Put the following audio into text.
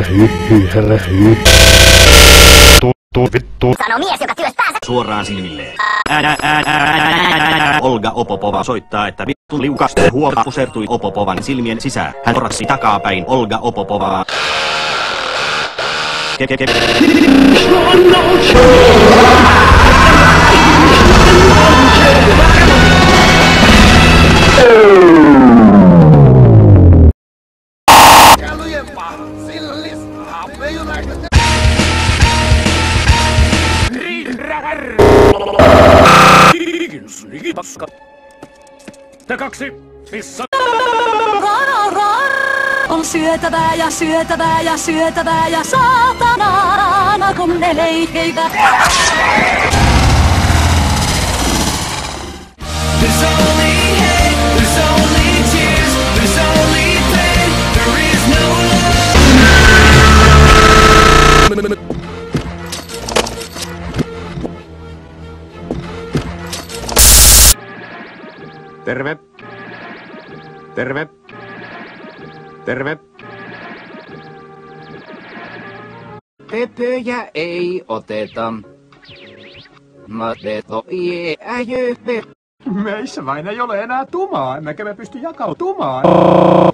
Vittu. Sano mies, joka työstää Suoraan silmilleen. Olga Opopova soittaa, että vittu liukas huolta pusertui Opopovan silmien sisään. Hän orasi takapäin Olga Opopovaa. Te kaksi, missä? On syötävää ja syötävää ja syötävää ja saatana kun ne leikkeivät. There's only hate, there's only tears, there's only pain, there is no love. Terve. Terve. Terve. Pöpöjä ei oteta. Mateto ie äjöpe. Meissä vain ei ole enää tumaa, emmekä me pysty jakautumaan.